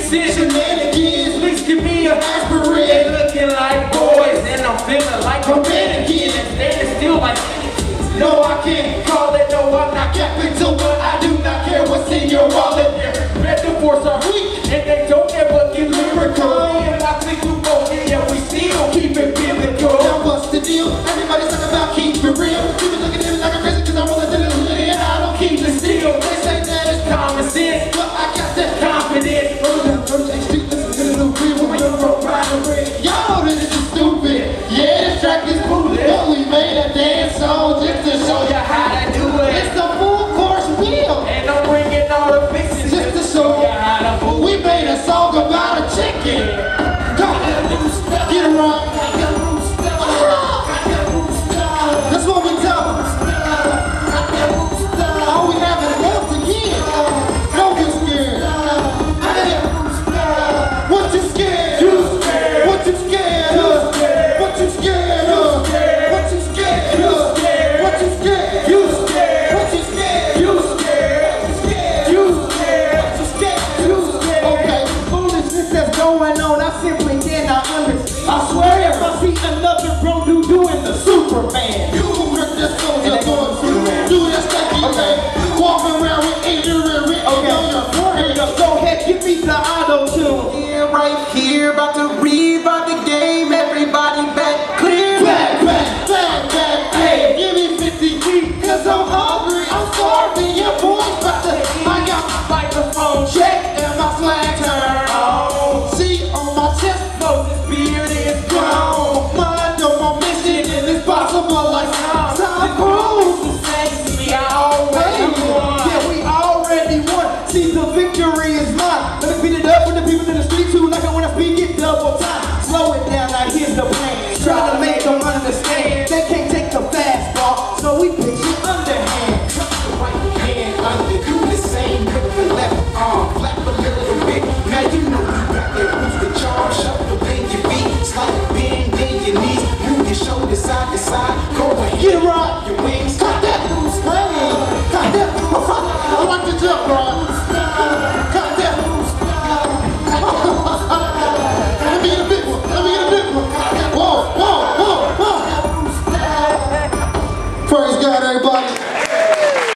sense. Shenanigans, Please give me a aspirin. They looking like boys, and I'm feeling like a mannequin. And standing still like No, I can't call it, no, I'm not capping to what I do not care what's in your wallet. metaphors are weak, and they don't ever get lyrical. And I think you go in, and we still keep it biblical. Now what's the deal? Everybody's talking about keep it real. People looking at me like a crazy cause I'm rolling to the hood and I don't keep it still. They say that it's Common sense, but I got that confidence. from the street, listen to the new beat when we go from rivalry. Y'all, this is stupid. Yeah, this track is booted. But we made a dance song just to show you how to do it. It's the full course meal. And I'm bringing all the fixings Just to show you how to move. we made a song about a chicken. Go, get it right. That's what we talk. All we have is once again. Don't get scared. What you scared? You scared. What you scared of? What you scared of? What you scared of? What you scared? You scared. What you scared? You scared. You scared? You scared. You scared. Okay, foolishness that's going on, I simply cannot understand. I swear if I see another bro doing the Superman, you hurt this soldier going do this thing, okay? Walking around with ignorant written on your forehead. Go ahead, give me the auto-tune. Here, right here, about to rewrite the game. Everybody back clear. Back, hey, give me 50 feet, cause I'm hungry, I'm starving, your boy's about to, I got my microphone check and my flag turn on. See on my chest, Moses' beard is grown. mind on my mission and it's possible like Tom Cruise. We always won. Yeah, we already won. See, the victory is mine. Let me beat it up with the people in the street too, like I wanna speak it double time. Slow it down, now here's the plan. Try to make them understand. They can't take the fastball, so we pitch it underhand. Drop the right hand under, do the same with the left arm. Flap a little bit, now you know you got that booster charm. Shuffle in your feet, slight bend in your knees. Move your shoulders side to side, go ahead. Get right. Your wings, Cut that loose, man. Cut that. I like to jump, bro.